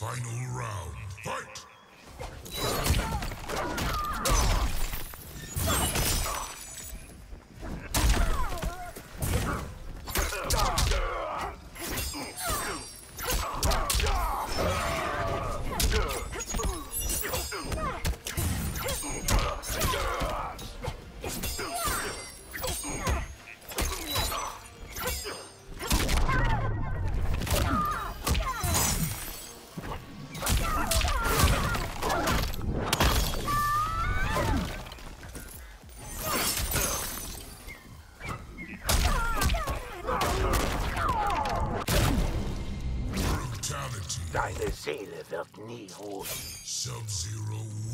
Final round, fight! Deine Seele wird nie ruhen. Sub-Zero